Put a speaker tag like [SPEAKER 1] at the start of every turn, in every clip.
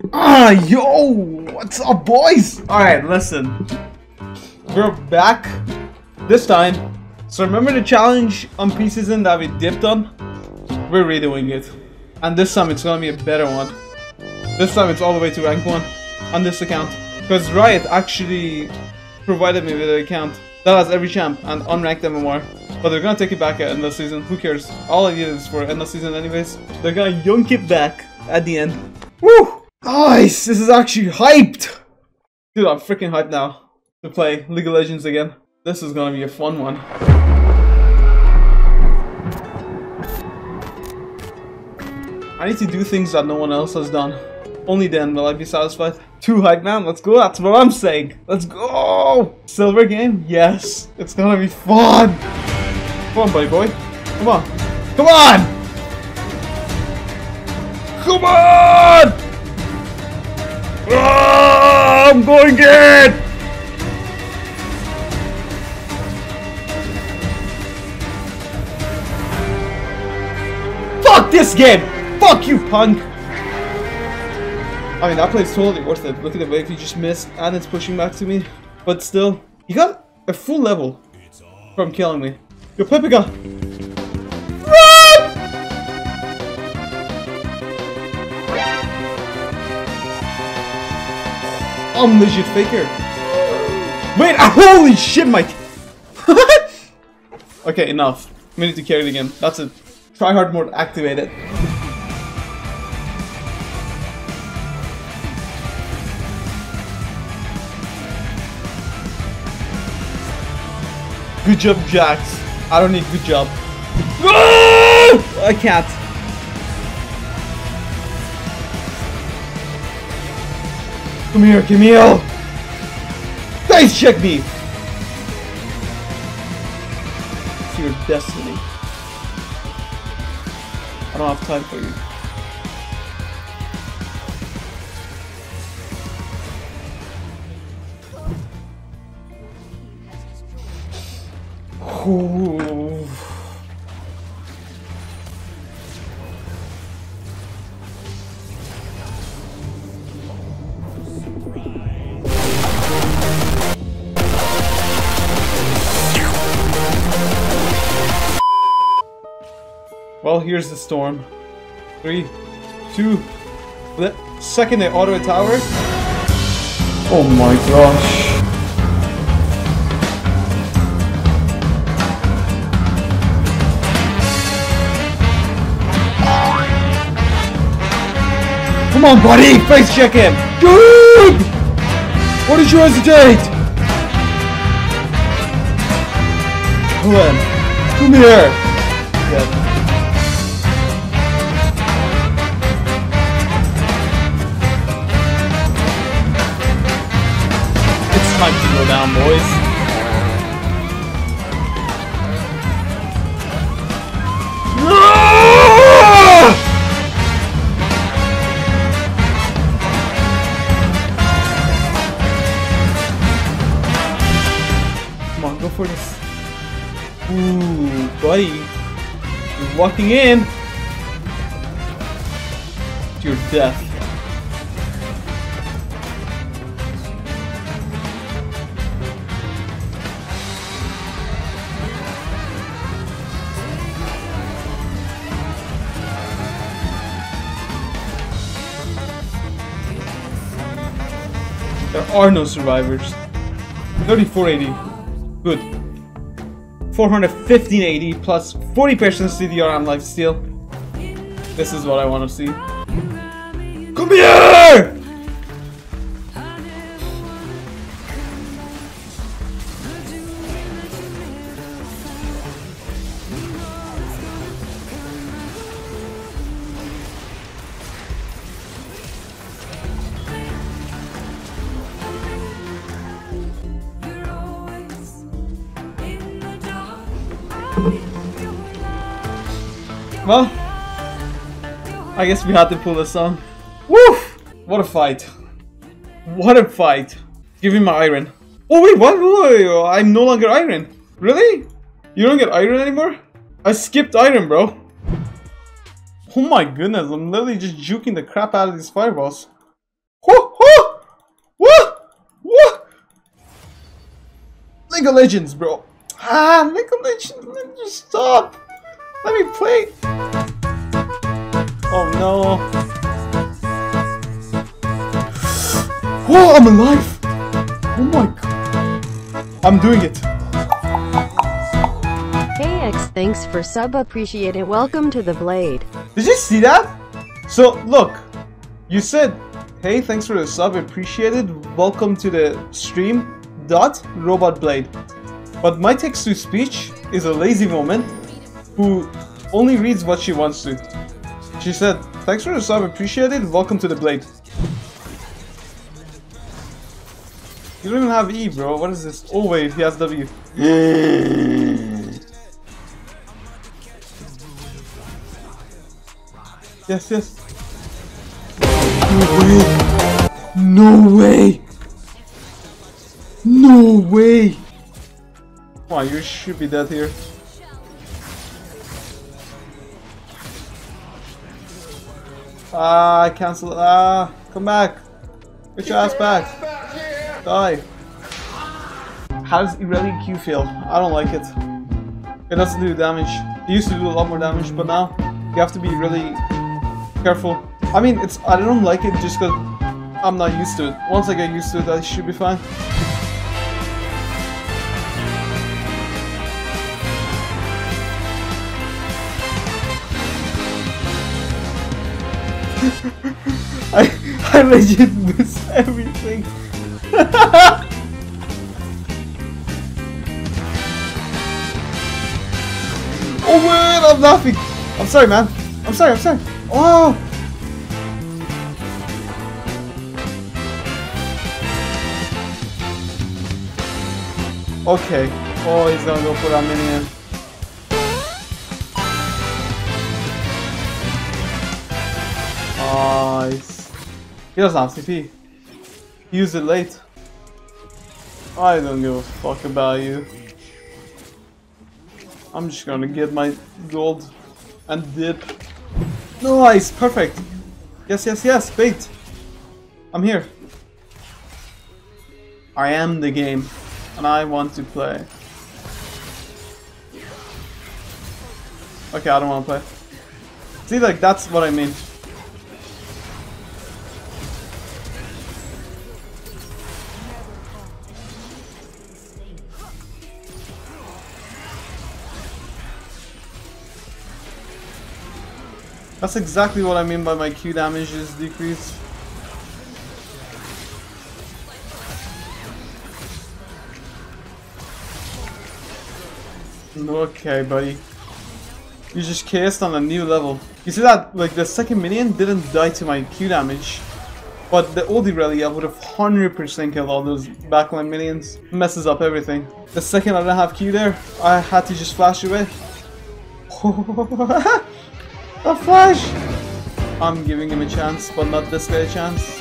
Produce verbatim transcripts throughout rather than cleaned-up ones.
[SPEAKER 1] Ah, yo! What's up, boys? Alright, listen. We're back. This time. So remember the challenge on preseason that we dipped on? We're redoing it. And this time it's gonna be a better one. This time it's all the way to rank one. On this account. Because Riot actually provided me with an account that has every champ and unranked M M R. But they're gonna take it back at end of season. Who cares? All I need is for end of season anyways. They're gonna yoink it back at the end. Woo! Nice! This is actually hyped! Dude, I'm freaking hyped now to play League of Legends again. This is gonna be a fun one. I need to do things that no one else has done. Only then will I be satisfied. Too hyped, man. Let's go. That's what I'm saying. Let's go! Silver game? Yes. It's gonna be fun! Come on, buddy boy. Come on. Come on! Come on! Oh, I'm going in! Fuck this game! Fuck you, punk! I mean, that play's totally worth it. Look at the way he just missed, and it's pushing back to me. But still, he got a full level from killing me. Yo, Pepica! Run! I'm legit faker. Wait, holy shit, Mike! Okay, enough. We need to carry it again. That's it. Try hard mode activated. Good job, Jax. I don't need good job. I can't. Come here, Camille! Face check me! It's your destiny. I don't have time for you. Ooh. Well, here's the storm. Three, two, the second they auto a tower. Oh my gosh. Come on, buddy! Face check him! Dude! What did you hesitate? Come on. Come here! Yeah. It's time to go down, boys. Go for this. Ooh, buddy. You're walking in to your death. There are no survivors. thirty-four eighty. Good. four hundred fifteen eighty plus forty percent C D R on lifesteal. This is what I want to see. Come here! Well, I guess we had to pull this on. Woof! What a fight. What a fight. Give me my iron. Oh wait, what? Wait, I'm no longer iron. Really? You don't get iron anymore? I skipped iron, bro. Oh my goodness, I'm literally just juking the crap out of these fireballs. League of Legends, bro. Ah, League of Legends, man, just stop. Let me play. Oh no. Oh, I'm alive. Oh my god. I'm doing it.
[SPEAKER 2] Hey X, thanks for sub, appreciate it. Welcome to the Blade.
[SPEAKER 1] Did you see that? So, look. You said, hey, thanks for the sub, appreciated. Welcome to the stream. Dot Robot Blade. But my text to speech is a lazy woman who only reads what she wants to. She said, thanks for the sub, appreciated. Welcome to the Blade. You don't even have E, bro. What is this? Oh wait, he has W. Yes, yes. No way. No way. No way. Come on, you should be dead here. Ah, cancel. Ah, come back. Get your ass back. Die. How does Irelia Q feel? I don't like it. It doesn't do damage. It used to do a lot more damage, but now you have to be really careful. I mean, it's I don't like it just because I'm not used to it. Once I get used to it, I should be fine. I I legit miss everything. Oh man, I'm laughing. I'm sorry, man. I'm sorry. I'm sorry. Oh. Okay. Oh, he's gonna go for that minion. Nice. He doesn't have C P. He used it late. I don't give a fuck about you. I'm just gonna get my gold and dip. Nice, perfect. Yes, yes, yes, bait. I'm here. I am the game, and I want to play. Okay, I don't want to play. See, like, that's what I mean. That's exactly what I mean by my Q damage is decreased. Okay, buddy. You just cast on a new level. You see that, like, the second minion didn't die to my Q damage. But the old Irelia would have one hundred percent killed all those backline minions. Messes up everything. The second I didn't have Q there, I had to just flash away. A flash! I'm giving him a chance, but not this guy a chance.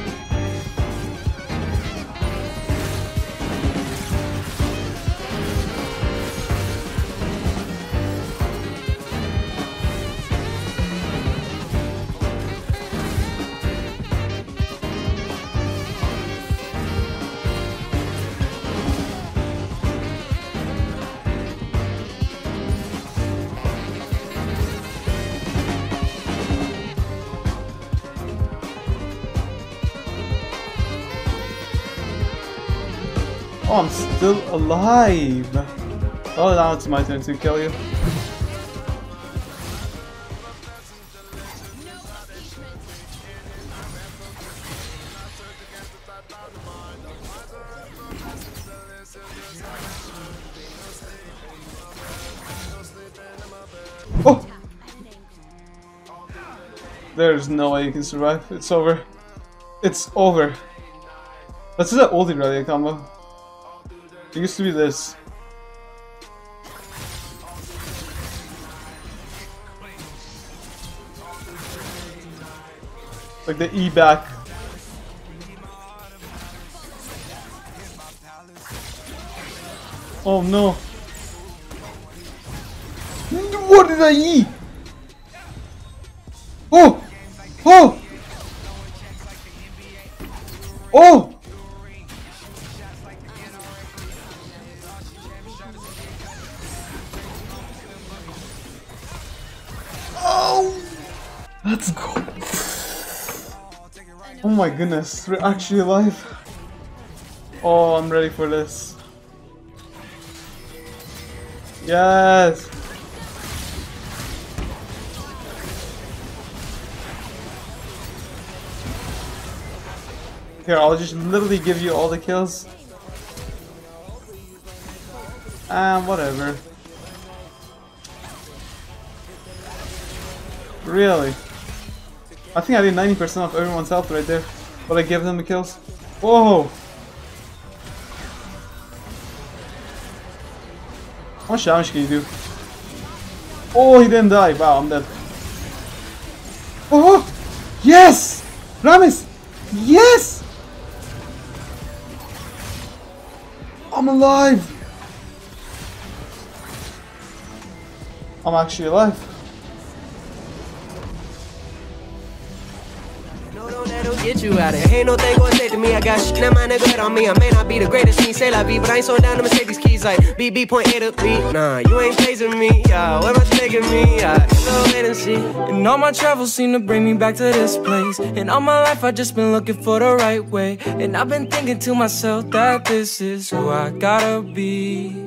[SPEAKER 1] Oh, I'm still alive! Oh, now it's my turn to kill you. Oh! There's no way you can survive. It's over. It's over. Let's do that old Irelia combo. It used to be this. Like the E back. Oh no. What did I eat? Oh! Oh! Oh! Oh my goodness, we're actually alive. Oh, I'm ready for this. Yes! Here, I'll just literally give you all the kills. And whatever. Really? I think I did ninety percent of everyone's health right there. But I gave them the kills. Whoa! How much damage can you do? Oh, he didn't die. Wow, I'm dead. Oh! Yes! Rammus! Yes! I'm alive! I'm actually alive.
[SPEAKER 3] Get you out of here. Ain't no thing gonna say to me. I got shit that my nigga on me. I may not be the greatest, me say la vie, but I ain't so down to mistake these keys like B B point A to B. Nah, you ain't phasing me. Yeah, where am I taking me? Yeah, go wait and see.
[SPEAKER 4] And all my travels seem to bring me back to this place. And all my life I just been looking for the right way. And I've been thinking to myself that this is who I gotta be.